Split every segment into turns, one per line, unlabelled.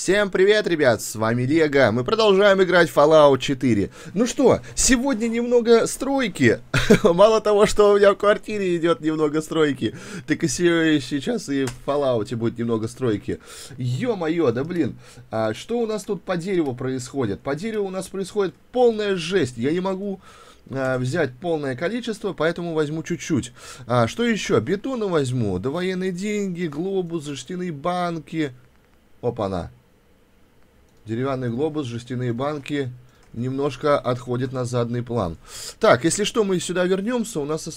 Всем привет, ребят, с вами Лего. Мы продолжаем играть в Fallout 4. Ну что, сегодня немного стройки. Мало того, что у меня в квартире идет немного стройки, так и сейчас и в Fallout будет немного стройки. Ё-моё, да блин. А что у нас тут по дереву происходит? По дереву у нас происходит полная жесть. Я не могу взять полное количество, поэтому возьму чуть-чуть. Что еще? Бетона возьму, довоенные деньги, глобус, жестяные банки. Опа-на. Деревянный глобус, жестяные банки немножко отходит на задний план. Так, если что, мы сюда вернемся. У нас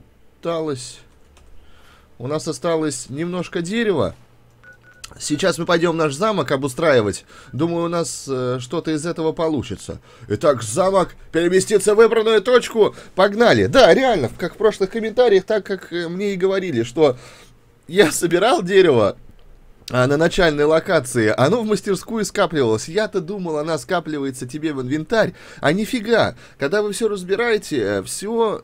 осталось немножко дерева. Сейчас мы пойдем наш замок обустраивать. Думаю, у нас что-то из этого получится. Итак, замок переместится в выбранную точку. Погнали. Да, реально, как в прошлых комментариях, так как мне и говорили, что я собирал дерево на начальной локации, оно в мастерскую скапливалось. Я-то думал, она скапливается тебе в инвентарь, а нифига. Когда вы все разбираете, все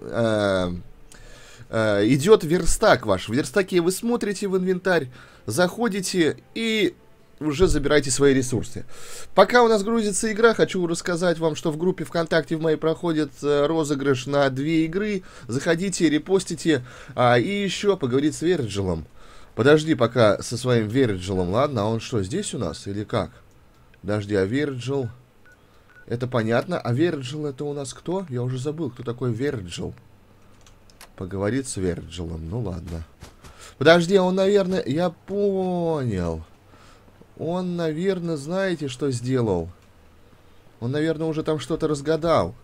идет верстак ваш. В верстаке вы смотрите в инвентарь, заходите и уже забираете свои ресурсы. Пока у нас грузится игра, хочу рассказать вам, что в группе ВКонтакте в моей проходит розыгрыш на 2 игры. Заходите, репостите, и еще поговорить с Верджилом. Подожди пока со своим Верджилом, ладно? А он что, здесь у нас или как? Подожди, а Верджил... Это понятно. А Верджил это у нас кто? Я уже забыл, кто такой Верджил. Поговорить с Верджилом, ну ладно. Подожди, он, наверное... Я понял. Он, наверное, знаете, что сделал? Он, наверное, уже там что-то разгадал.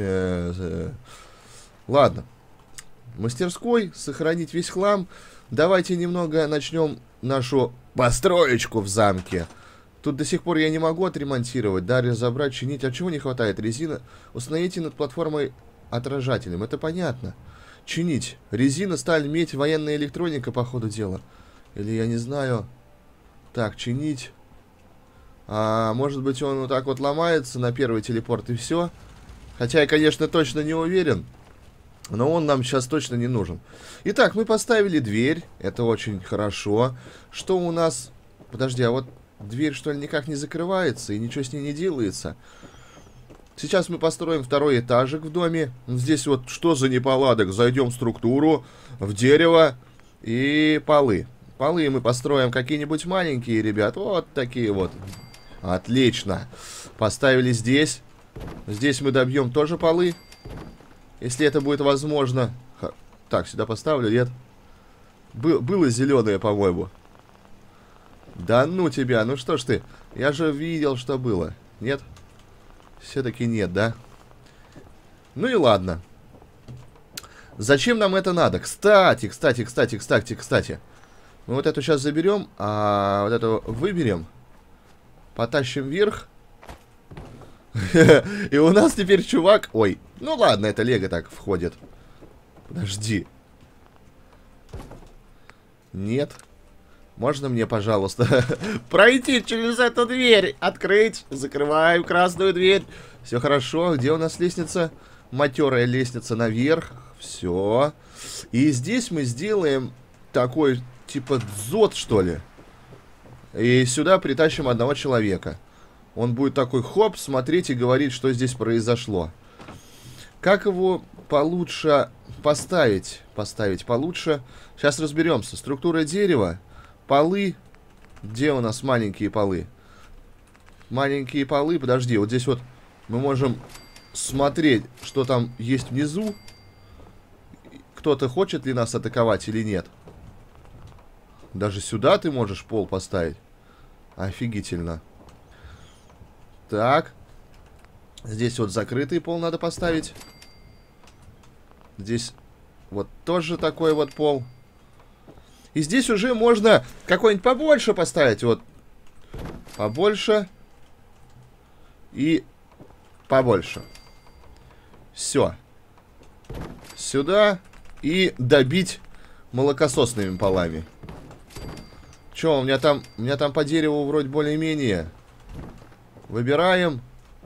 Ладно. Мастерской, сохранить весь хлам. Давайте немного начнем нашу построечку в замке. Тут до сих пор я не могу отремонтировать, да, разобрать, чинить. А чего не хватает? Резина. Установите над платформой отражателем. Это понятно. Чинить. Резина, сталь, медь, военная электроника, по ходу дела. Или я не знаю. Так, чинить. Может быть, он вот так вот ломается на первый телепорт и все. Хотя я, конечно, точно не уверен. Но он нам сейчас точно не нужен. Итак, мы поставили дверь. Это очень хорошо. Что у нас... Подожди, а вот дверь, что ли, никак не закрывается и ничего с ней не делается. Сейчас мы построим второй этажик в доме. Здесь вот что за неполадок? Зайдем в структуру, в дерево и полы. Полы мы построим какие-нибудь маленькие, ребят. Вот такие вот. Отлично. Поставили здесь. Здесь мы добьем тоже полы. Если это будет возможно. Так, сюда поставлю, нет? Было зеленое, по-моему. Да ну тебя, ну что ж ты. Я же видел, что было. Нет? Все-таки нет, да? Ну и ладно. Зачем нам это надо? Кстати. Мы вот эту сейчас заберем, а вот эту выберем. Потащим вверх. И у нас теперь чувак... Ой, ну ладно, это Лего так входит. Подожди. Нет. Можно мне, пожалуйста, пройти через эту дверь? Открыть. Закрываем красную дверь. Все хорошо. Где у нас лестница? Матерая лестница наверх. Все. И здесь мы сделаем такой, типа, дзот, что ли. И сюда притащим одного человека. Он будет такой, хоп, смотреть и говорить, что здесь произошло. Как его получше поставить? Поставить получше. Сейчас разберемся. Структура дерева. Полы. Где у нас маленькие полы? Маленькие полы. Подожди, вот здесь вот мы можем смотреть, что там есть внизу. Кто-то хочет ли нас атаковать или нет. Даже сюда ты можешь пол поставить. Офигительно. Так. Здесь вот закрытый пол надо поставить. Здесь вот тоже такой вот пол. И здесь уже можно какой-нибудь побольше поставить. Вот. Побольше. И побольше. Все. Сюда. И добить молокососными полами. Че, у меня там по дереву вроде более-менее. Выбираем.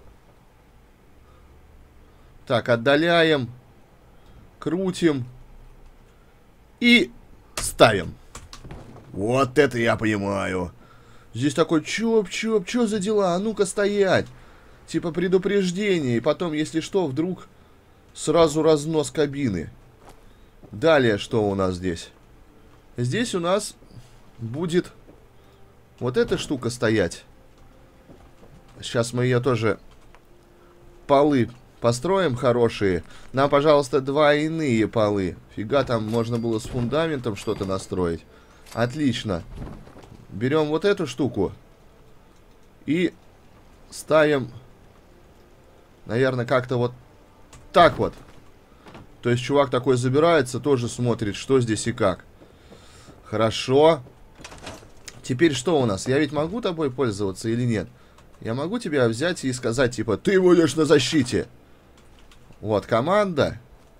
Так, отдаляем. Крутим. И ставим. Вот это я понимаю. Здесь такой чоп-чоп, чё за дела? А ну-ка стоять. Типа предупреждение. И потом, если что, вдруг сразу разнос кабины. Далее, что у нас здесь? Здесь у нас будет вот эта штука стоять. Сейчас мы ее тоже... Полы построим хорошие. Нам, пожалуйста, двойные полы. Фига, там можно было с фундаментом что-то настроить. Отлично. Берем вот эту штуку. И ставим, наверное, как-то вот так вот. То есть чувак такой забирается, тоже смотрит, что здесь и как. Хорошо. Теперь что у нас? Я ведь могу тобой пользоваться или нет? Я могу тебя взять и сказать, типа, ты будешь на защите. Вот, команда.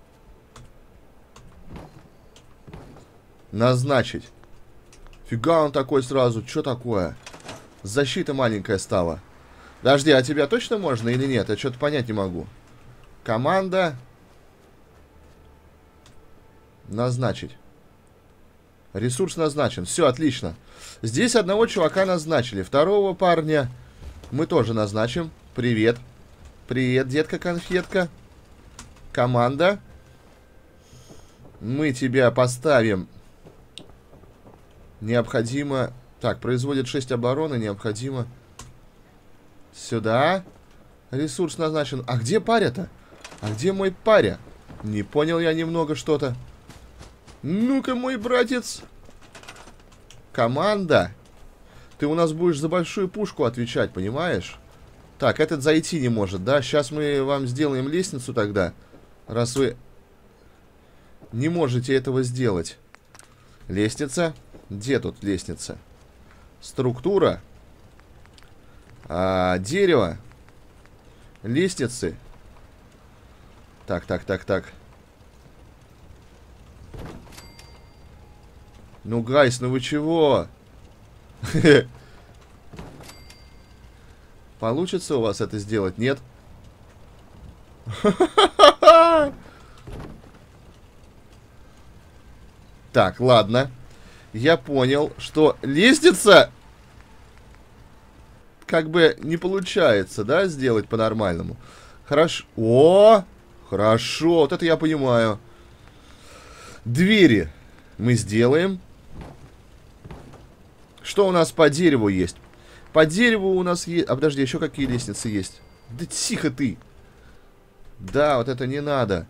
Назначить. Фига он такой сразу. Что такое? Защита маленькая стала. Подожди, а тебя точно можно или нет? Я что-то понять не могу. Команда. Назначить. Ресурс назначен. Все, отлично. Здесь одного чувака назначили. Второго парня мы тоже назначим. Привет. Привет, детка-конфетка. Команда. Мы тебя поставим. Необходимо... Так, производит 6 обороны. Необходимо... Сюда. Ресурс назначен. А где паря-то? А где мой паря? Не понял я немного что-то. Ну-ка, мой братец. Команда. Ты у нас будешь за большую пушку отвечать, понимаешь? Так, этот зайти не может, да? Сейчас мы вам сделаем лестницу тогда. Раз вы не можете этого сделать. Лестница. Где тут лестница? Структура. Дерево. Лестницы. Так. Ну, гайс, ну вы чего? Получится у вас это сделать? Нет? Так, ладно. Я понял, что лестница как бы не получается, да, сделать по-нормальному. Хорошо. О! Хорошо, вот это я понимаю. Двери мы сделаем. Что у нас по дереву есть? По дереву у нас есть... А, подожди, еще какие лестницы есть? Да тихо ты! Да, вот это не надо.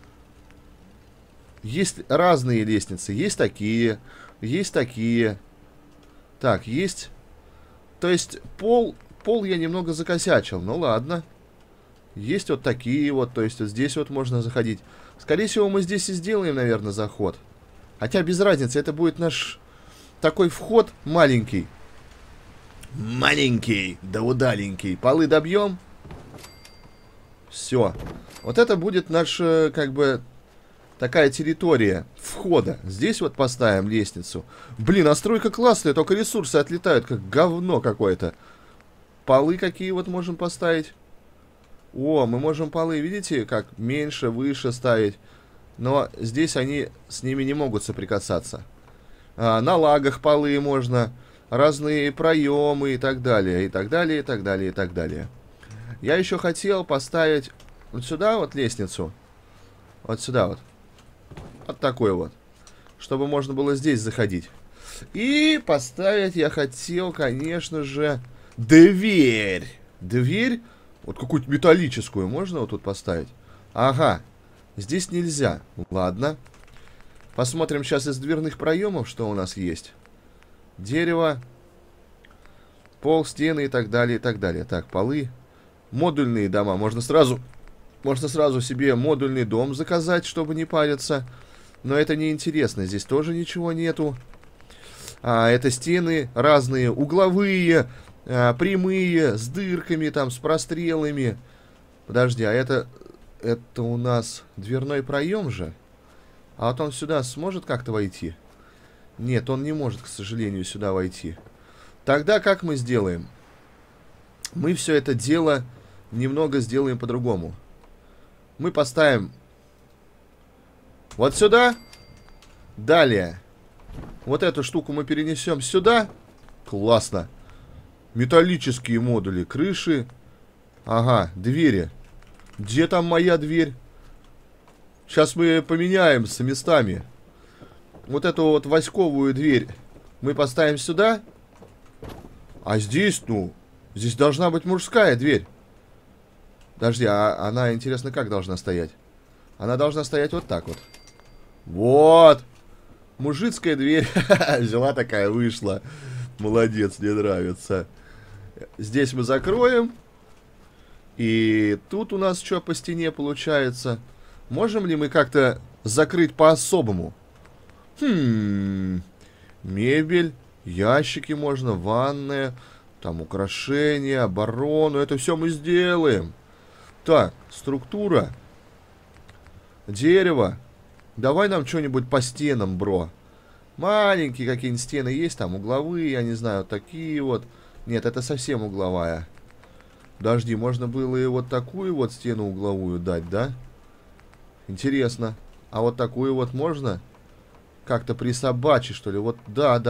Есть разные лестницы. Есть такие. Есть такие. Так, есть... То есть пол я немного закосячил. Ну ладно. Есть вот такие вот. То есть вот здесь вот можно заходить. Скорее всего, мы здесь и сделаем, наверное, заход. Хотя без разницы. Это будет наш такой вход маленький. Маленький, да удаленький. Полы добьем. Все. Вот это будет наша, как бы, такая территория входа. Здесь вот поставим лестницу. Блин, а стройка классная, только ресурсы отлетают, как говно какое-то. Полы какие вот можем поставить? О, мы можем полы, видите, как меньше, выше ставить. Но здесь они с ними не могут соприкасаться. На лагах полы можно. Разные проемы и так далее, и так далее, и так далее, и так далее. Я еще хотел поставить вот сюда вот лестницу. Вот сюда вот. Вот такой вот. Чтобы можно было здесь заходить. И поставить я хотел, конечно же, дверь. Дверь, вот какую-то металлическую, можно вот тут поставить? Ага, здесь нельзя. Ладно. Посмотрим сейчас из дверных проемов, что у нас есть. Дерево, пол, стены и так далее, и так далее. Так, полы. Модульные дома. Можно сразу себе модульный дом заказать, чтобы не париться. Но это не интересно. Здесь тоже ничего нету. Это стены разные. Угловые, прямые, с дырками, там, с прострелами. Подожди, а это у нас дверной проем же? А вот он сюда сможет как-то войти? Нет, он не может, к сожалению, сюда войти. Тогда как мы сделаем? Мы все это дело немного сделаем по-другому. Мы поставим вот сюда. Далее. Вот эту штуку мы перенесем сюда. Классно. Металлические модули. Крыши. Ага, двери. Где там моя дверь? Сейчас мы поменяемся местами. Вот эту вот васьковую дверь мы поставим сюда. А здесь, ну, здесь должна быть мужская дверь. Подожди, а она, интересно, как должна стоять? Она должна стоять вот так вот. Вот. Мужицкая дверь. Взяла такая, вышла. Молодец, мне нравится. Здесь мы закроем. И тут у нас что по стене получается? Можем ли мы как-то закрыть по-особому? Мебель, ящики можно, ванная, там украшения, оборону. Это все мы сделаем. Так, структура. Дерево. Давай нам что-нибудь по стенам, бро. Маленькие какие-нибудь стены есть там, угловые, я не знаю, такие вот. Нет, это совсем угловая. Подожди, можно было и вот такую вот стену угловую дать, да? Интересно. А вот такую вот можно? Как-то присобачить, что ли? Вот, да.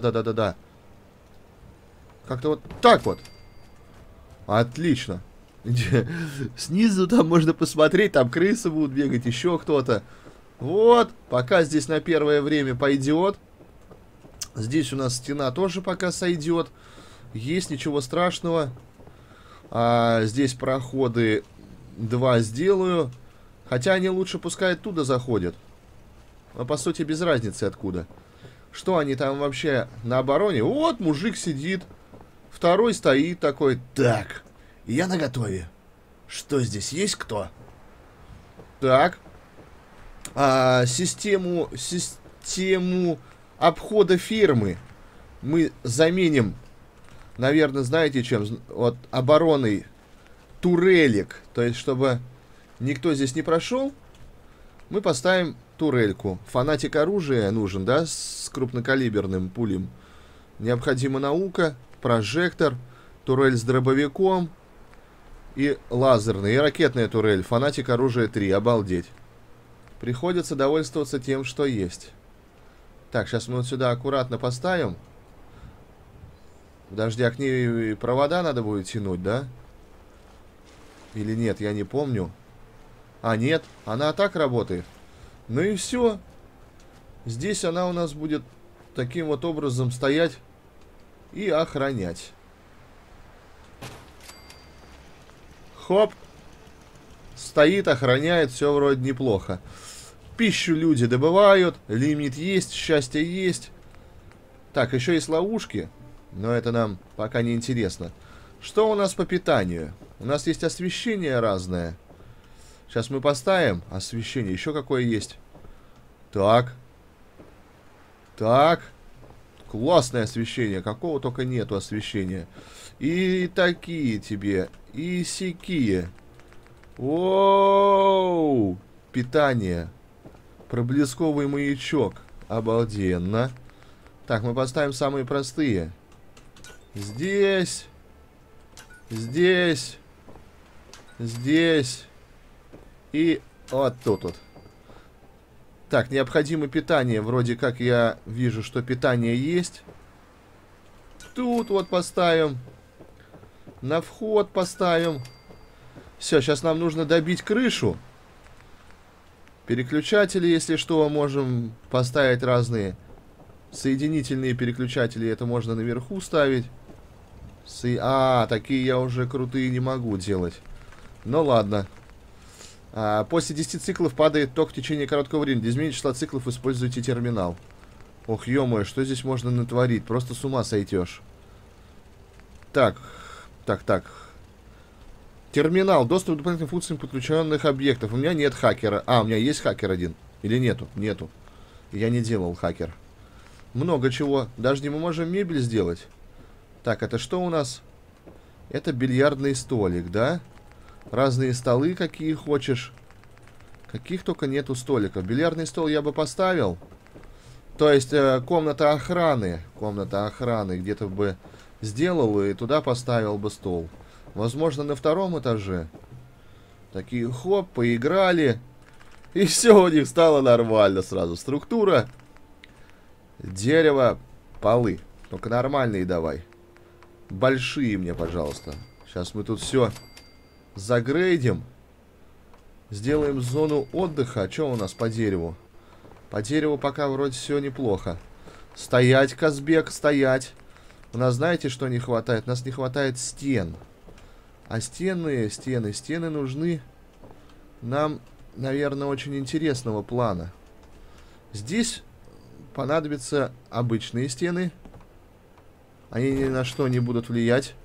Как-то вот так вот. Отлично. Снизу там можно посмотреть, там крысы будут бегать, еще кто-то. Вот, пока здесь на первое время пойдет. Здесь у нас стена тоже пока сойдет. Есть, ничего страшного. Здесь проходы 2 сделаю. Хотя они лучше пускай оттуда заходят. Но по сути без разницы откуда. Что они там вообще на обороне? Вот мужик сидит. Второй стоит такой. Так, я наготове. Что здесь есть кто? Так. Систему обхода фермы мы заменим, наверное, знаете чем? Вот обороной турелек. То есть, чтобы никто здесь не прошел, мы поставим турельку. Фанатик оружия нужен, да, с крупнокалиберным пулем. Необходима наука, прожектор, турель с дробовиком и лазерная, и ракетная турель. Фанатик оружия 3, обалдеть. Приходится довольствоваться тем, что есть. Так, сейчас мы вот сюда аккуратно поставим. Подожди, а к ней провода надо будет тянуть, да? Или нет, я не помню. А, нет, она так работает. Ну и все. Здесь она у нас будет таким вот образом стоять и охранять. Хоп. Стоит, охраняет, все вроде неплохо. Пищу люди добывают, лимит есть, счастье есть. Так, еще есть ловушки, но это нам пока не интересно. Что у нас по питанию? У нас есть освещение разное. Сейчас мы поставим освещение. Еще какое есть? Так. Так. Классное освещение. Какого только нету освещения. И такие тебе. И сякие. Оу! Питание. Проблесковый маячок. Обалденно. Так, мы поставим самые простые. Здесь. Здесь. Здесь. И вот тут вот. Так, необходимо питание. Вроде как я вижу, что питание есть. Тут вот поставим. На вход поставим. Все, сейчас нам нужно добить крышу. Переключатели, если что, можем поставить разные. Соединительные переключатели, это можно наверху ставить. Такие я уже крутые не могу делать. Ну ладно. После 10 циклов падает ток в течение короткого времени. Для изменения числа циклов используйте терминал. Ох, ё-моё, что здесь можно натворить? Просто с ума сойдешь. Так. Терминал. Доступ к дополнительным функциям подключенных объектов. У меня нет хакера. У меня есть хакер один. Или нету? Нету. Я не делал хакер. Много чего. Даже мы можем мебель сделать. Так, это что у нас? Это бильярдный столик, да? Разные столы, какие хочешь. Каких только нету столиков. Бильярдный стол я бы поставил. То есть, комната охраны. Комната охраны где-то бы сделал и туда поставил бы стол. Возможно, на 2-м этаже. Такие, хоп, поиграли. И все у них стало нормально сразу. Структура. Дерево, полы. Только нормальные давай. большие мне, пожалуйста. Сейчас мы тут все загрейдим. Сделаем зону отдыха. А что у нас по дереву? По дереву пока вроде все неплохо. Стоять, Казбек, стоять. У нас, знаете, что не хватает? У нас не хватает стен. А стены нужны нам, наверное, очень интересного плана. Здесь понадобятся обычные стены. Они ни на что не будут влиять.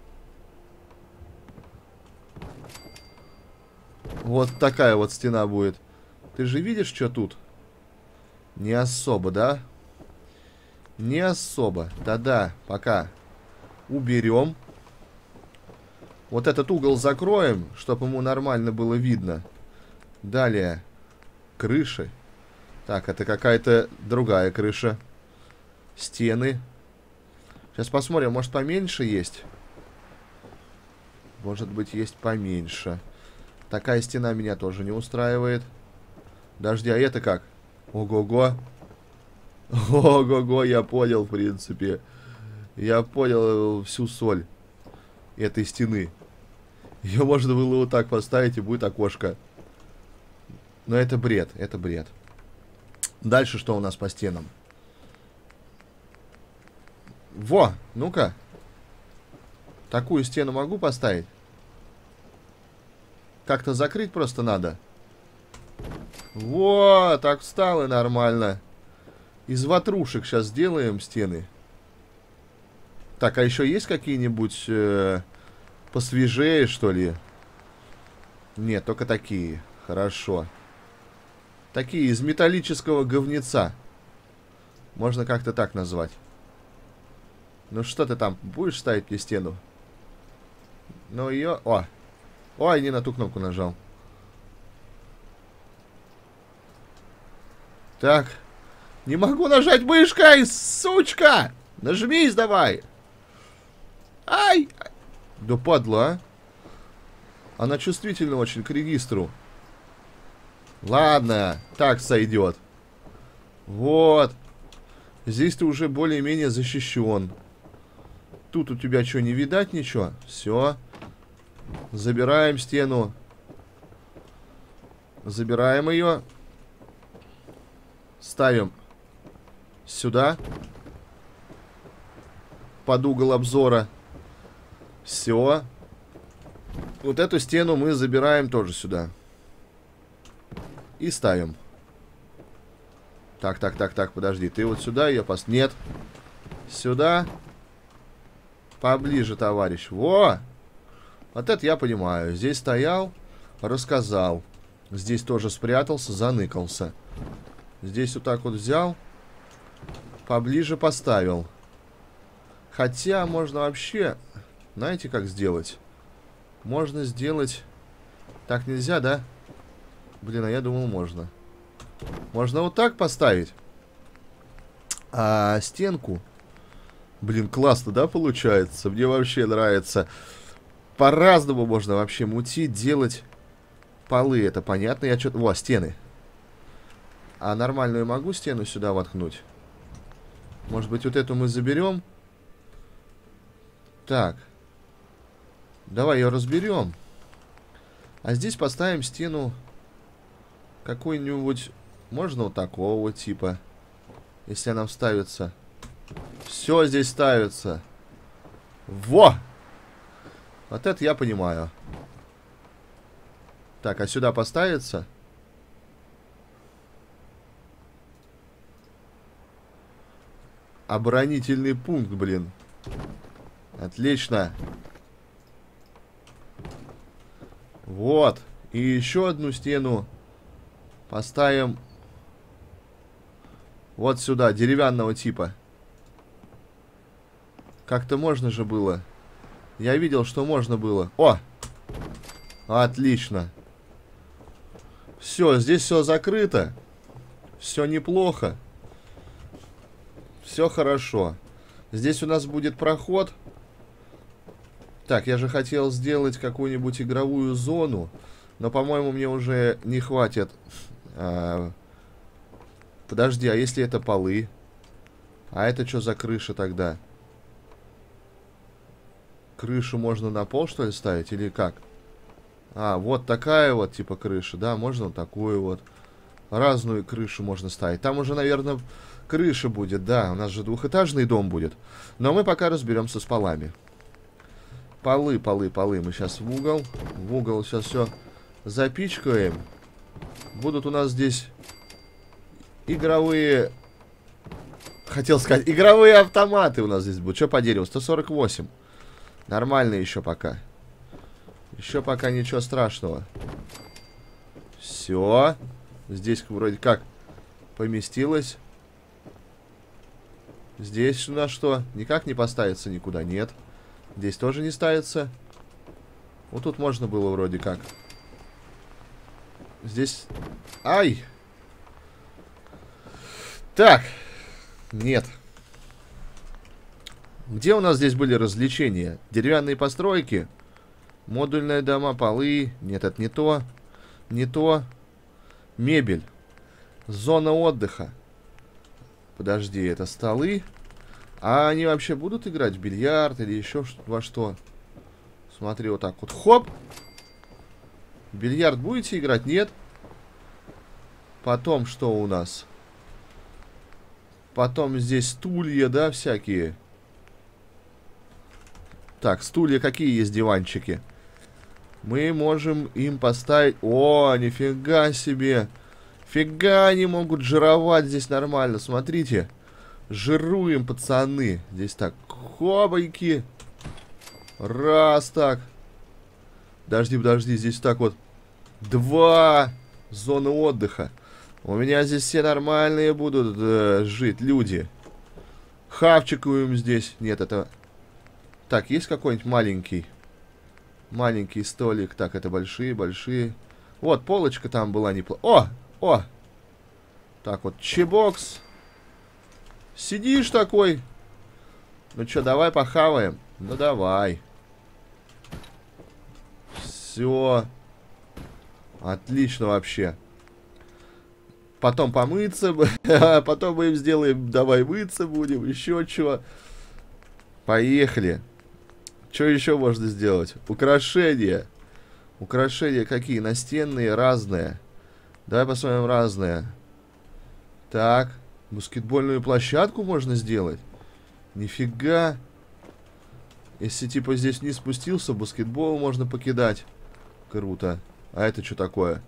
Вот такая вот стена будет. Ты же видишь, что тут? Не особо, да? Не особо. Да-да, пока. Уберем. Вот этот угол закроем, чтобы ему нормально было видно. Далее. Крыши. Так, это какая-то другая крыша. Стены. Сейчас посмотрим, может поменьше есть? Может быть, есть поменьше. Такая стена меня тоже не устраивает. Подожди, а это как? Ого-го. Ого-го, я понял, в принципе. Я понял всю соль этой стены. Ее можно было вот так поставить, и будет окошко. Но это бред, это бред. Дальше что у нас по стенам? Во, ну-ка. Такую стену могу поставить? Как-то закрыть просто надо. Во, так встал и нормально. Из ватрушек сейчас сделаем стены. Так, а еще есть какие-нибудь посвежее, что ли? Нет, только такие. Хорошо. Такие из металлического говнеца. Можно как-то так назвать. Ну что ты там, будешь ставить мне стену? Ну ее... О! Ой, не на ту кнопку нажал. Так. Не могу нажать мышкой, сучка! Нажмись давай! Ай! Да падла, а? Она чувствительна очень к регистру. Ладно, так сойдет. Вот. Здесь ты уже более-менее защищен. Тут у тебя что, не видать ничего? Все. Забираем стену. Забираем ее. Ставим сюда. Под угол обзора. Все. Вот эту стену мы забираем тоже сюда. И ставим. Так, подожди. Ты вот сюда ее Нет. Сюда. Поближе, товарищ. Во! Вот это я понимаю. Здесь стоял, рассказал. Здесь тоже спрятался, заныкался. Здесь вот так вот взял. Поближе поставил. Хотя можно вообще... Знаете, как сделать? Можно сделать... Так нельзя, да? Блин, а я думал, можно. Можно вот так поставить. А стенку... Блин, классно, да, получается? Мне вообще нравится. По-разному можно вообще мутить, делать. Полы, это понятно. Я что-то... Во, стены. А нормальную могу стену сюда воткнуть? Может быть, вот эту мы заберем? Так. Давай ее разберем. А здесь поставим стену какой-нибудь... Можно вот такого типа. Если она вставится. Все здесь ставится. Во! Вот это я понимаю. Так, а сюда поставится? Оборонительный пункт, блин. Отлично. Вот. И еще одну стену поставим вот сюда, деревянного типа. Как-то можно же было. Я видел, что можно было. О! Отлично. Все, здесь все закрыто. Все неплохо. Все хорошо. Здесь у нас будет проход. Так, я же хотел сделать какую-нибудь игровую зону. Но, по-моему, мне уже не хватит. Подожди, а если это полы? А это что за крыша тогда? Крышу можно на пол, что ли, ставить? Или как? А, вот такая вот, типа, крыша. Да, можно вот такую вот. Разную крышу можно ставить. Там уже, наверное, крыша будет. Да, у нас же двухэтажный дом будет. Но мы пока разберемся с полами. Полы. Мы сейчас в угол. В угол сейчас все запичкаем. Будут у нас здесь игровые... Хотел сказать, игровые автоматы у нас здесь будут. Что по дереву? 148. Нормально еще пока. Еще пока ничего страшного. Все. Здесь вроде как поместилось. Здесь у нас что? Никак не поставится никуда. Нет. Здесь тоже не ставится. Вот тут можно было вроде как. Здесь... Ай! Так. Нет. Где у нас здесь были развлечения? Деревянные постройки. Модульные дома, полы. Нет, это не то. Не то. Мебель. Зона отдыха. Подожди, это столы. А они вообще будут играть в бильярд или еще во что? Смотри, вот так вот. Хоп! В бильярд будете играть? Нет. Потом что у нас? Потом здесь стулья, да, всякие. Так, стулья какие есть, диванчики? Мы можем им поставить... О, нифига себе! Фига они могут жировать здесь нормально, смотрите. Жируем, пацаны. Здесь так, хобайки. Раз так. Подожди, здесь так вот. 2 зоны отдыха. У меня здесь все нормальные будут жить люди. Хавчикуем здесь. Нет, это... Так, есть какой-нибудь маленький? Маленький столик. Так, это большие. Вот, полочка там была неплохая. О! Так вот, чебокс. Сидишь такой. Ну что, давай похаваем? Ну давай. Все. Отлично вообще. Потом помыться. Потом мы им сделаем. Давай мыться будем. Еще чего. Поехали. Что еще можно сделать? Украшения. Украшения какие? Настенные, разные. Давай посмотрим разные. Так. Баскетбольную площадку можно сделать? Нифига. Если типа здесь вниз спустился, баскетбол можно покидать. Круто. А это что такое?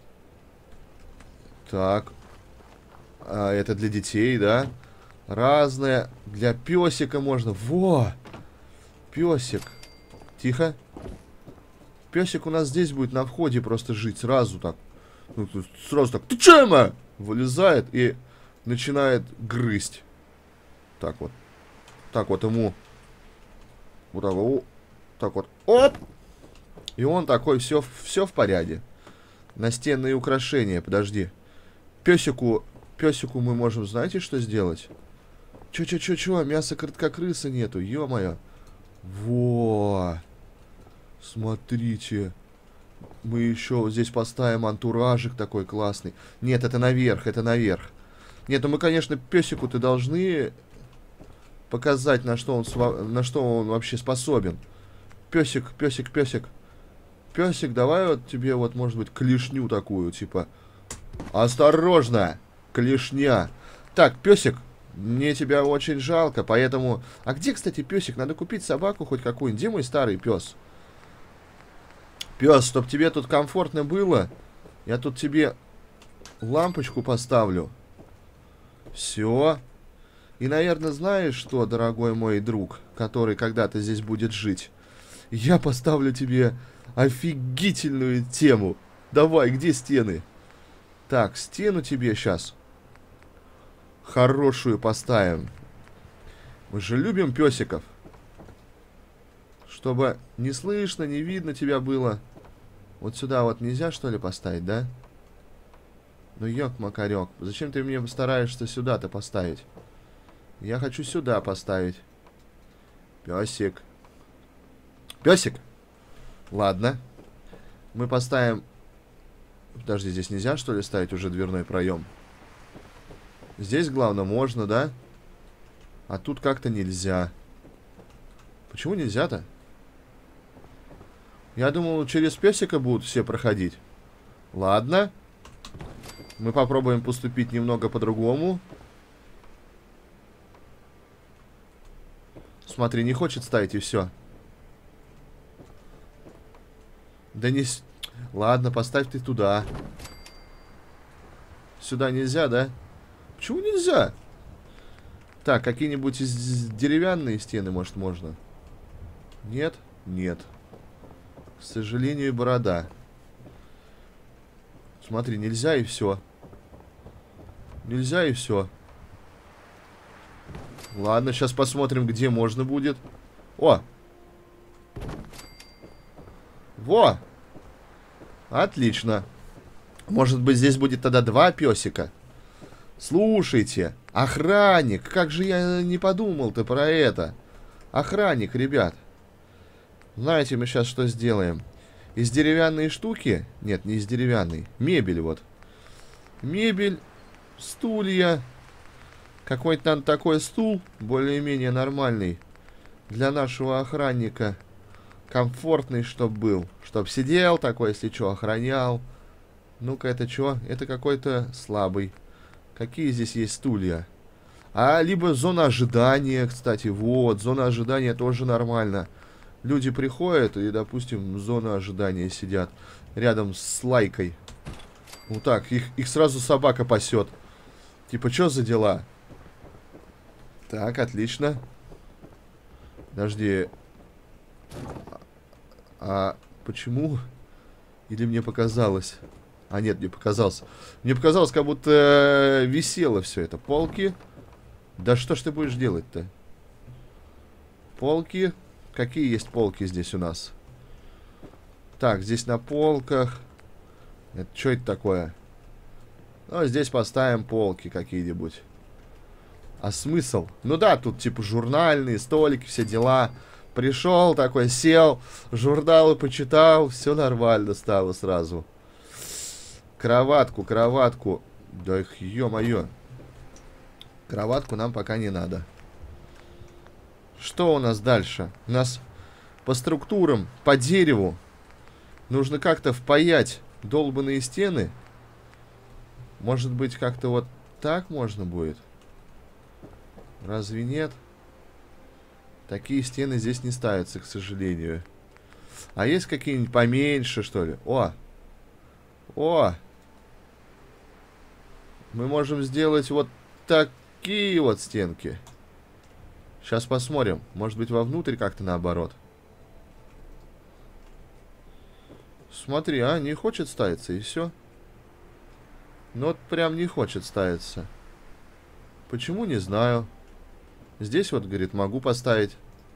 Так. А это для детей, да? Разное. Для песика можно. Во! Песик. Тихо. Песик у нас здесь будет на входе просто жить. Сразу так. Ну, сразу так. Ты че, ма? Вылезает и начинает грызть. Так вот. Так вот ему. Вот так вот. Так вот. Оп! И он такой, все в порядке. Настенные украшения. Подожди. Песику мы можем, знаете, что сделать? Чё? Мяса как крысы нету. Ё-моё. Во! Смотрите. Мы еще здесь поставим антуражик такой классный. Нет, это наверх, Нет, ну мы, конечно, песику-то должны показать, на что он вообще способен. Песик. Песик, давай вот тебе вот, может быть, клешню такую, типа. Осторожно! Клешня. Так, песик, мне тебя очень жалко, поэтому... А где, кстати, песик? Надо купить собаку хоть какую-нибудь. Где мой старый пес? Пес, чтоб тебе тут комфортно было, я тут тебе лампочку поставлю. Все. И, наверное, знаешь что, дорогой мой друг, который когда-то здесь будет жить? Я поставлю тебе офигительную тему. Давай, где стены? Так, стену тебе сейчас хорошую поставим. Мы же любим песиков. Чтобы не слышно, не видно тебя было. Вот сюда вот нельзя, что ли, поставить, да? Ну, ёк-макарёк. Зачем ты мне стараешься сюда-то поставить? Я хочу сюда поставить. Песик. Песик! Ладно. Мы поставим... Подожди, здесь нельзя, что ли, ставить уже дверной проем? Здесь, главное, можно, да? А тут как-то нельзя. Почему нельзя-то? Я думал, через песика будут все проходить. Ладно. Мы попробуем поступить немного по-другому. Смотри, не хочет ставить, и все. Да не... Ладно, поставь ты туда. Сюда нельзя, да? Почему нельзя? Так, какие-нибудь деревянные стены, может, можно? Нет? Нет. К сожалению, борода. Смотри, нельзя и все. Нельзя и все. Ладно, сейчас посмотрим, где можно будет. О! Во! Отлично. Может быть, здесь будет тогда 2 песика. Слушайте, охранник. Как же я не подумал-то про это. Охранник, ребят. Знаете, мы сейчас что сделаем? Из деревянной штуки... Нет, не из деревянной. Мебель вот. Мебель, стулья. Какой-то там такой стул, более-менее нормальный. Для нашего охранника. Комфортный, чтоб был. Чтоб сидел такой, если что, охранял. Ну-ка, это что? Это какой-то слабый. Какие здесь есть стулья? А, либо зона ожидания, кстати. Вот, зона ожидания тоже нормально. Люди приходят и, допустим, в зону ожидания сидят. Рядом с лайкой. Вот так, их сразу собака пасет. Типа, что за дела? Так, отлично. Подожди. А почему? Или мне показалось? А нет, мне показалось. Мне показалось, как будто висело все это. Полки. Да что ж ты будешь делать-то? Полки. Какие есть полки здесь у нас? Так, здесь на полках. Это что это такое? Ну, здесь поставим полки какие-нибудь. А смысл? Ну да, тут типа журнальные столики, все дела. Пришел такой, сел, журналы почитал, все нормально стало сразу. Кроватку, кроватку. Да их, ё-моё. Кроватку нам пока не надо. Что у нас дальше? У нас по структурам, по дереву нужно как-то впаять долбаные стены. Может быть, как-то вот так можно будет? Разве нет? Такие стены здесь не ставятся, к сожалению. А есть какие-нибудь поменьше, что ли? О! О! Мы можем сделать вот такие вот стенки. Сейчас посмотрим. Может быть, вовнутрь как-то наоборот. Смотри, а, не хочет ставиться, и все. Ну вот прям не хочет ставиться. Почему, не знаю. Здесь вот, говорит, могу поставить.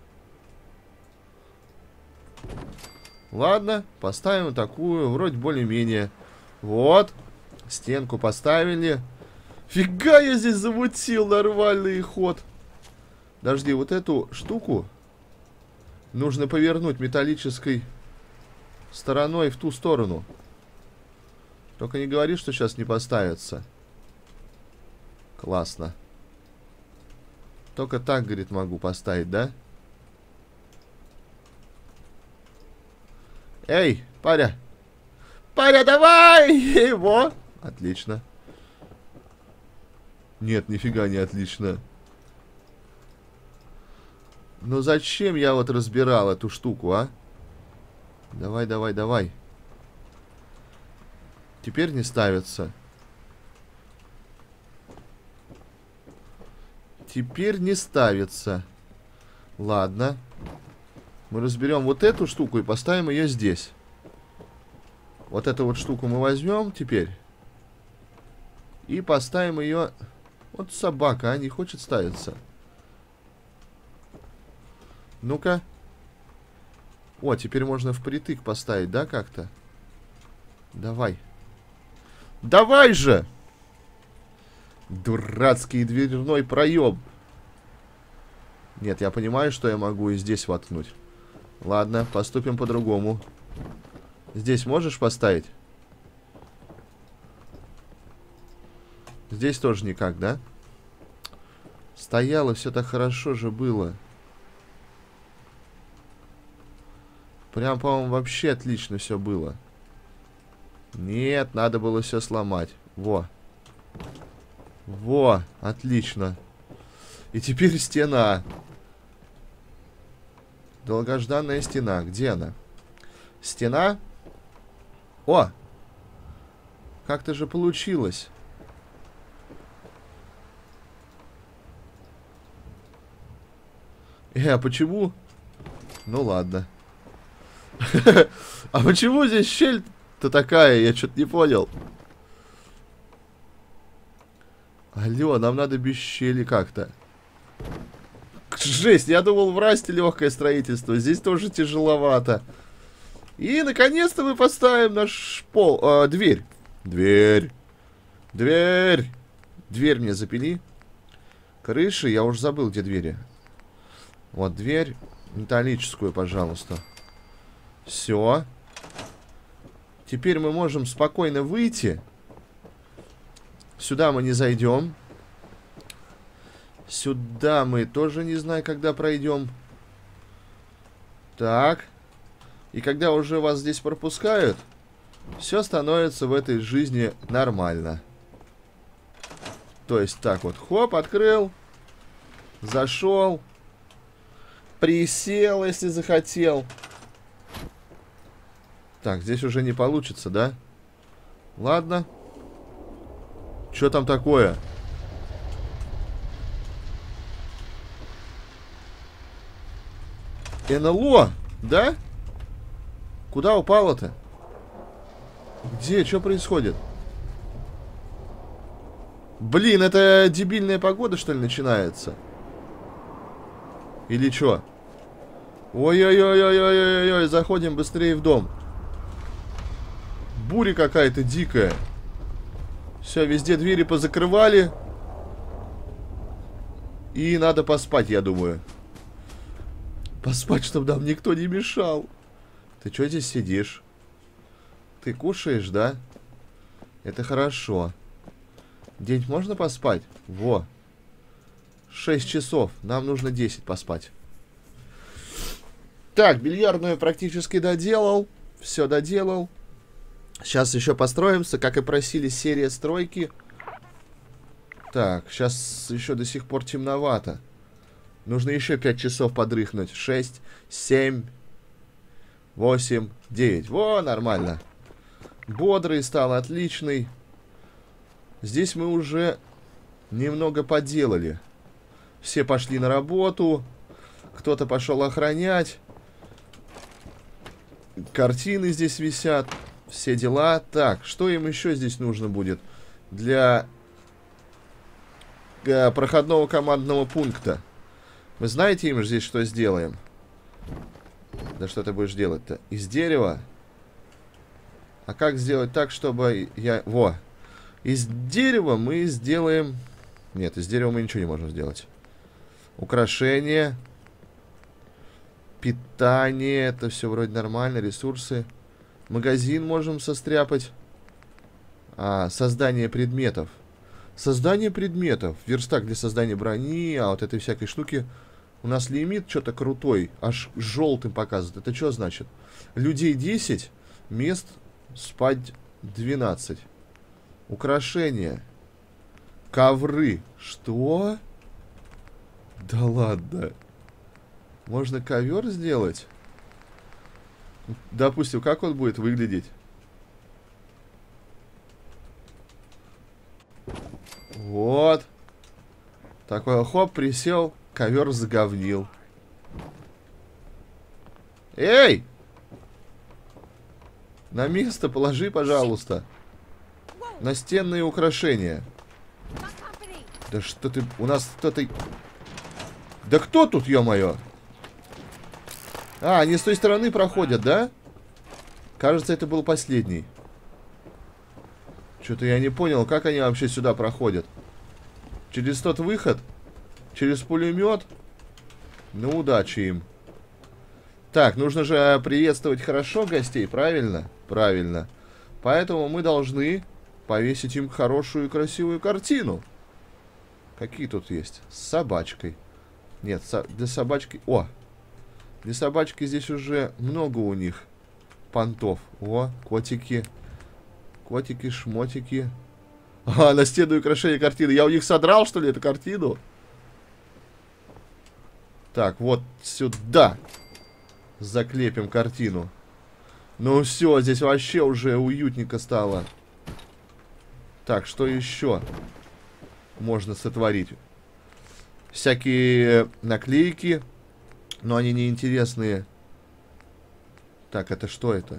Ладно, поставим такую, вроде более-менее. Вот. Стенку поставили. Фига я здесь замутил, нормальный ход. Подожди, вот эту штуку нужно повернуть металлической стороной в ту сторону. Только не говори, что сейчас не поставится. Классно. Только так, говорит, могу поставить, да? Эй, паря! Паря, давай! Его! Отлично. Нет, нифига не отлично. Но зачем я вот разбирал эту штуку, а? Давай, давай, давай. Теперь не ставится. Теперь не ставится. Ладно. Мы разберем вот эту штуку и поставим ее здесь. Вот эту вот штуку мы возьмем теперь. И поставим ее... Вот собака, а, не хочет ставиться. Ну-ка. О, теперь можно впритык поставить, да, как-то? Давай. Давай же! Дурацкий дверной проем. Нет, я понимаю, что я могу и здесь воткнуть. Ладно, поступим по-другому. Здесь можешь поставить? Здесь тоже никак, да? Стояло, все так хорошо же было. Прям, по-моему, вообще отлично все было. Нет, надо было все сломать. Во. Во, отлично. И теперь стена. Долгожданная стена. Где она? Стена? О! Как-то же получилось. А почему? Ну ладно. А почему здесь щель-то такая? Я что-то не понял. Алло, нам надо без щели как-то. Жесть, я думал, в Расте легкое строительство. Здесь тоже тяжеловато. И, наконец-то, мы поставим наш дверь. Дверь. Дверь. Дверь мне запили. Крыши, я уже забыл, где двери. Вот дверь. Металлическую, пожалуйста. Все. Теперь мы можем спокойно выйти. Сюда мы не зайдем. Сюда мы тоже не знаю, когда пройдем. Так. И когда уже вас здесь пропускают, все становится в этой жизни нормально. То есть так вот, хоп, открыл. Зашел. Присел, если захотел. Так, здесь уже не получится, да? Ладно. Что там такое? НЛО, да? Куда упало-то? Где? Что происходит? Блин, это дебильная погода, что ли, начинается? Или что? Ой-ой-ой-ой-ой-ой-ой, заходим быстрее в дом. Буря какая-то дикая. Все, везде двери позакрывали. И надо поспать, я думаю. Поспать, чтобы нам никто не мешал. Ты что здесь сидишь? Ты кушаешь, да? Это хорошо. День можно поспать? Во. 6 часов. Нам нужно 10 поспать. Так, бильярдную практически доделал. Все доделал. Сейчас еще построимся, как и просили, серия стройки. Так, сейчас еще до сих пор темновато. Нужно еще 5 часов подрыхнуть. 6, 7, 8, 9. Во, нормально. Бодрый стал, отличный. Здесь мы уже немного поделали. Все пошли на работу. Кто-то пошел охранять. Картины здесь висят. Все дела. Так, что им еще здесь нужно будет? Для проходного командного пункта. Вы знаете, им здесь что сделаем? Да что ты будешь делать-то? Из дерева? А как сделать так, чтобы я... Во! Из дерева мы сделаем... Нет, из дерева мы ничего не можем сделать. Украшения. Питание. Это все вроде нормально. Ресурсы. Магазин можем состряпать. Создание предметов. Создание предметов. Верстак для создания брони. А вот этой всякой штуки. У нас лимит что-то крутой. Аж желтым показывает. Это что значит? Людей 10. Мест спать 12. Украшения. Ковры. Что? Да ладно. Можно ковер сделать? Допустим, как он будет выглядеть? Вот. Такой хоп, присел. Ковер заговнил. Эй! На место положи, пожалуйста. Настенные украшения. Да что ты... У нас кто-то... Да кто тут, ё-моё? Они с той стороны проходят, да? Кажется, это был последний. Что-то я не понял, как они вообще сюда проходят. Через тот выход? Через пулемет? Ну, удачи им. Так, нужно же приветствовать хорошо гостей, правильно? Правильно. Поэтому мы должны повесить им хорошую и красивую картину. Какие тут есть? С собачкой. Нет, для собачки... О! И собачки здесь уже много у них понтов. О, котики. Котики, шмотики. А, на стену украшение картины. Я у них содрал, что ли, эту картину? Так, вот сюда заклепим картину. Ну все, здесь вообще уже уютненько стало. Так, что еще можно сотворить? Всякие наклейки, но они неинтересные. Так, это что это?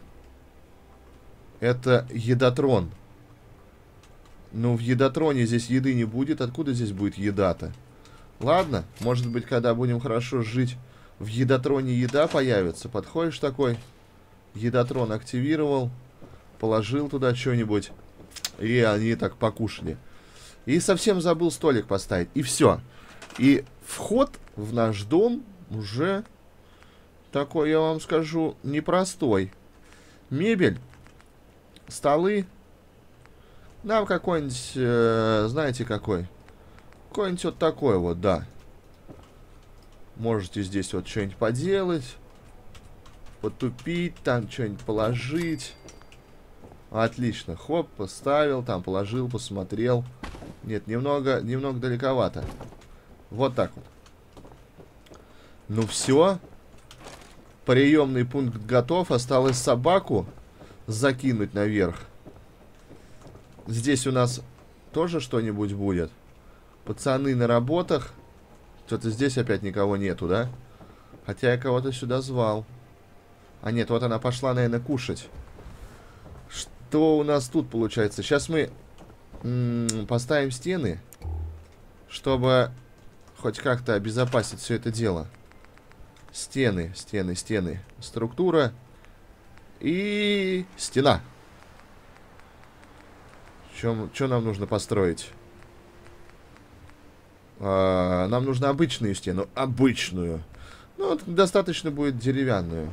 Это едотрон. Ну, в едотроне здесь еды не будет. Откуда здесь будет еда-то? Ладно, может быть, когда будем хорошо жить, в едотроне еда появится. Подходишь такой, едотрон активировал, положил туда что-нибудь, и они так покушали. И совсем забыл столик поставить. И все. И вход в наш дом уже такой, я вам скажу, непростой. Мебель, столы. Нам какой-нибудь, знаете какой? Какой-нибудь вот такой вот, да. Можете здесь вот что-нибудь поделать. Потупить, там что-нибудь положить. Отлично. Хоп, поставил, там положил, посмотрел. Нет, немного далековато. Вот так вот. Ну все. Приемный пункт готов. Осталось собаку закинуть наверх. Здесь у нас тоже что-нибудь будет. Пацаны на работах. Что-то здесь опять никого нету, да? Хотя я кого-то сюда звал. А нет, вот она пошла, наверное, кушать. Что у нас тут получается? Сейчас мы поставим стены, чтобы хоть как-то обезопасить все это дело. Стены. Структура. И стена. Что нам нужно построить? Нам нужно обычную стену. Обычную. Ну, достаточно будет деревянную.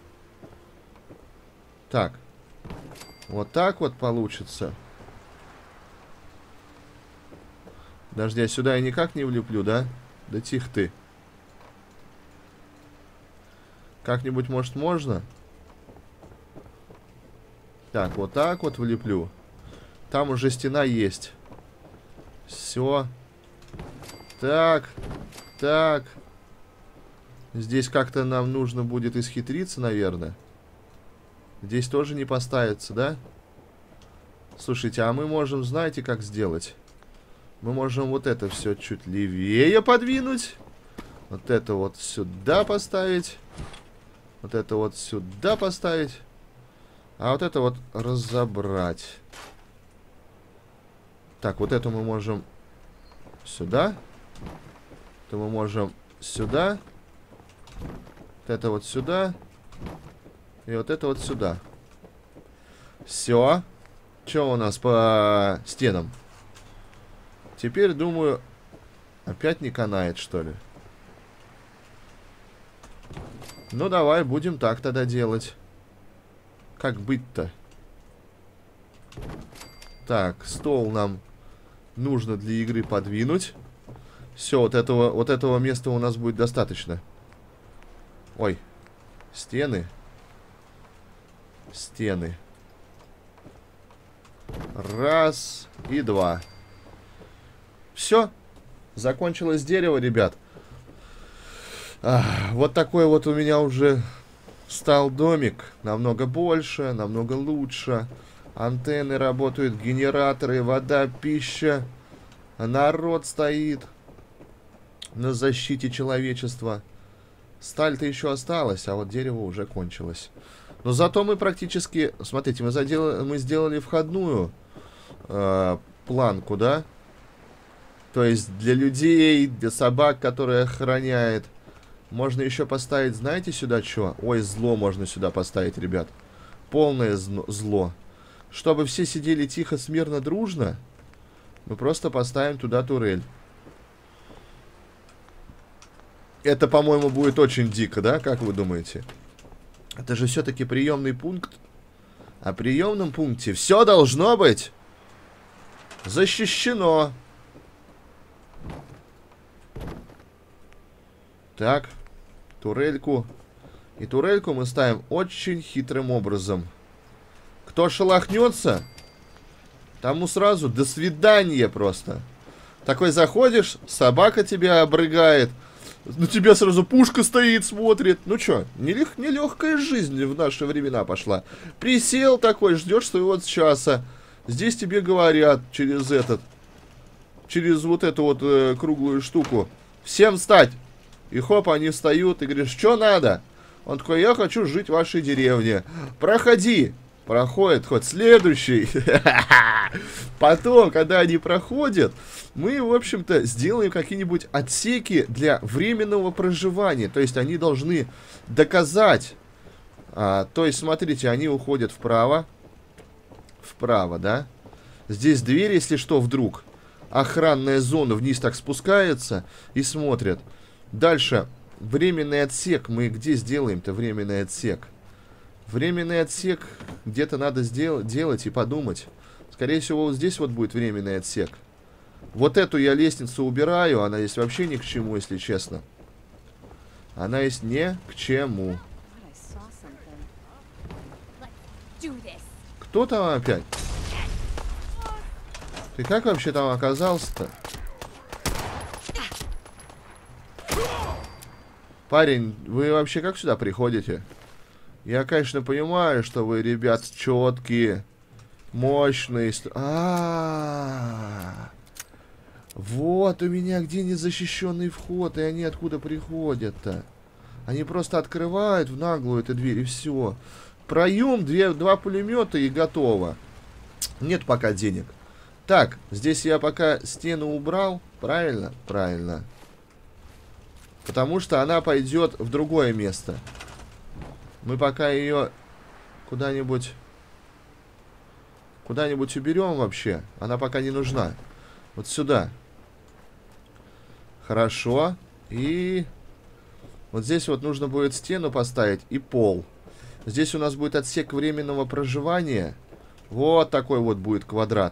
Так. Вот так вот получится. Подожди, я сюда я никак не влеплю, да? Да тихо ты. Как-нибудь, может, можно? Так вот влеплю. Там уже стена есть. Все. Так. Здесь как-то нам нужно будет исхитриться, наверное. Здесь тоже не поставится, да? Слушайте, а мы можем, знаете, как сделать? Мы можем вот это все чуть левее подвинуть. Вот это вот сюда поставить. Вот это вот сюда поставить. А вот это вот разобрать. Так, вот эту мы можем сюда. Это мы можем сюда. Вот это вот сюда. И вот это вот сюда. Все. Что у нас по стенам? Теперь, думаю, опять не канает, что ли? Ну, давай, будем так тогда делать. Как быть-то? Так, стол нам нужно для игры подвинуть. Все, вот этого места у нас будет достаточно. Ой. Стены. Раз и два. Все. Закончилось дерево, ребят. Вот такой вот у меня уже стал домик. Намного больше, намного лучше. Антенны работают, генераторы, вода, пища. Народ стоит на защите человечества. Сталь-то еще осталась, а вот дерево уже кончилось. Но зато мы практически... Смотрите, мы сделали входную планку, да? То есть для людей, для собак, которые охраняет. Можно еще поставить, знаете, сюда что? Ой, зло можно сюда поставить, ребят. Полное зло. Чтобы все сидели тихо, смирно, дружно, мы просто поставим туда турель. Это, по-моему, будет очень дико, да? Как вы думаете? Это же все-таки приемный пункт. А в приемном пункте все должно быть защищено. Так. Турельку И турельку мы ставим очень хитрым образом. Кто шелохнется, тому сразу до свидания просто. Такой заходишь, собака тебя обрыгает. На тебя сразу пушка стоит, смотрит. Ну чё, нелегкая жизнь в наши времена пошла. Присел такой, ждешь своего часа. Здесь тебе говорят через вот эту вот круглую штуку. Всем встать. И хоп, они встают, и говоришь, что надо? Он такой, я хочу жить в вашей деревне. Проходи. Проходит, хоть следующий. Потом, когда они проходят, мы, в общем-то, сделаем какие-нибудь отсеки для временного проживания. То есть они должны доказать. То есть, смотрите, они уходят вправо. Вправо, да? Здесь дверь, если что, вдруг. Охранная зона вниз так спускается и смотрят. Дальше. Временный отсек. Мы где сделаем-то временный отсек? Временный отсек где-то надо делать и подумать. Скорее всего, вот здесь вот будет временный отсек. Вот эту я лестницу убираю. Она здесь вообще ни к чему, если честно. Она есть не к чему. Кто там опять? Ты как вообще там оказался-то? Парень, вы вообще как сюда приходите? Я, конечно, понимаю, что вы, ребят, четкие, мощные. Вот у меня где незащищенный вход, и они откуда приходят-то? Они просто открывают в наглую эту дверь, и все. Проем, два пулемета, и готово. Нет пока денег. Так, здесь я пока стену убрал. Правильно? Правильно. Потому что она пойдет в другое место. Мы пока ее куда-нибудь уберем вообще. Она пока не нужна. Вот сюда. Хорошо. И вот здесь вот нужно будет стену поставить и пол. Здесь у нас будет отсек временного проживания. Вот такой вот будет квадрат.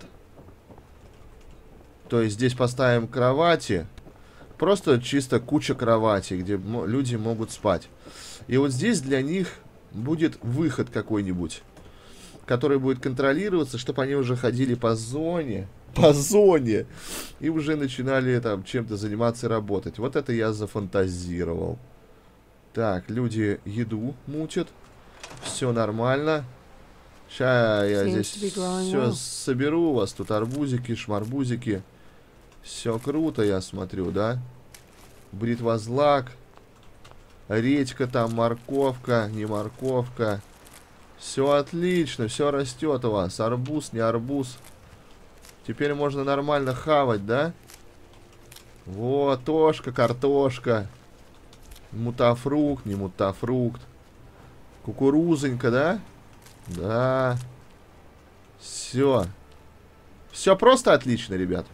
То есть здесь поставим кровати. Просто чисто куча кроватей, где люди могут спать. И вот здесь для них будет выход какой-нибудь, который будет контролироваться, чтобы они уже ходили по зоне. По зоне. И уже начинали там чем-то заниматься и работать. Вот это я зафантазировал. Так, люди еду мутят. Все нормально. Сейчас я здесь все соберу. У вас тут арбузики, шмарбузики. Все круто, я смотрю, да? Бритвозлак. Редька там, морковка, не морковка. Все отлично, все растет у вас. Арбуз, не арбуз. Теперь можно нормально хавать, да? Вот, тошка, картошка. Мутафрукт, не мутафрукт. Кукурузонька, да? Да. Все. Все просто отлично, ребят.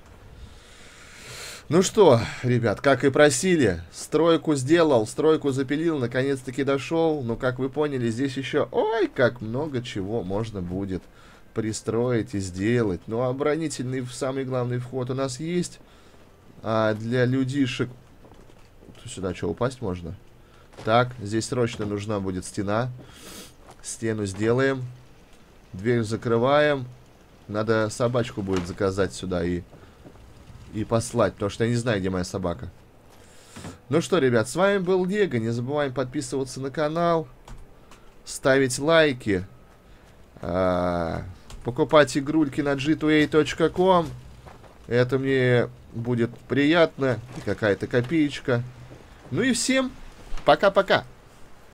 Ну что, ребят, как и просили, стройку сделал, стройку запилил, наконец-таки дошел. Но, как вы поняли, здесь еще, ой, как много чего можно будет пристроить и сделать. Ну, оборонительный, самый главный вход у нас есть. А для людишек... Сюда что, упасть можно? Так, здесь срочно нужна будет стена. Стену сделаем. Дверь закрываем. Надо собачку будет заказать сюда и послать, потому что я не знаю, где моя собака. Ну что, ребят, с вами был Лего. Не забываем подписываться на канал, ставить лайки, покупать игрульки на g2a.com. Это мне будет приятно. И какая-то копеечка. Ну и всем пока-пока.